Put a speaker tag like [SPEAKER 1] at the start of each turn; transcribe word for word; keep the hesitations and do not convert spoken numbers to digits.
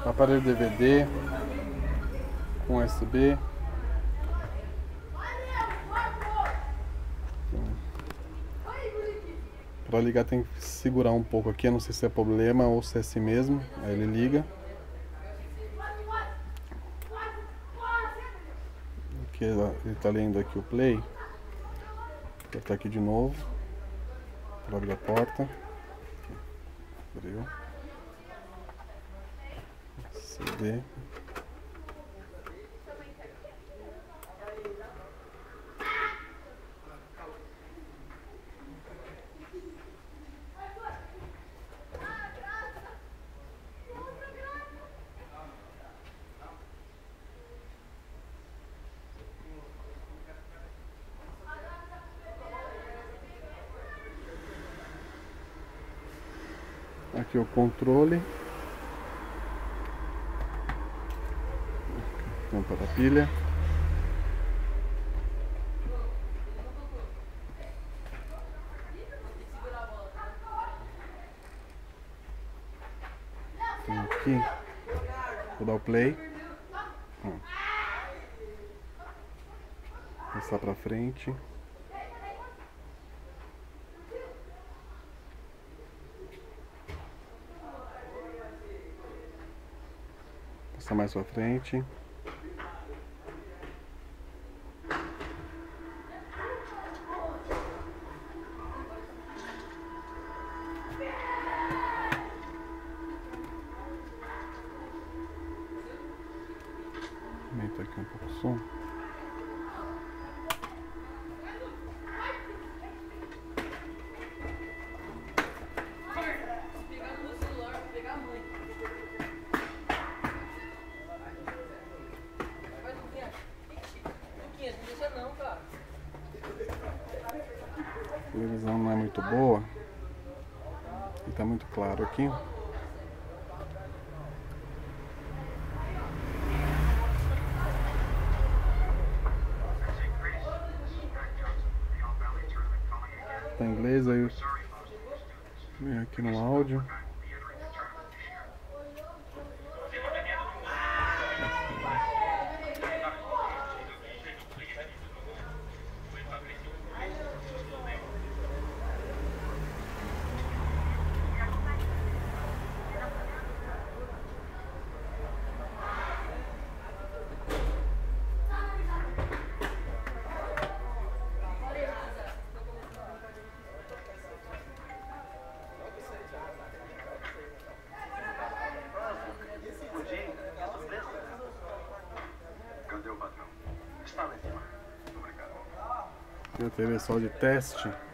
[SPEAKER 1] Aparelho D V D com U S B. Para ligar tem que segurar um pouco aqui, eu não sei se é problema ou se é assim mesmo. Aí ele liga. Aqui ele está lendo aqui o play. Vou apertar aqui de novo para abrir a porta. Abriu. C D. Aqui o controle. Tampa da pilha. Tem aqui. Vou dar o play. Passar pra frente. Passar mais pra frente. Aumenta aqui um pouco o som. A televisão não é muito boa e tá muito claro aqui. Tá em inglês, aí eu venho aqui no áudio. Tem a T V só de teste.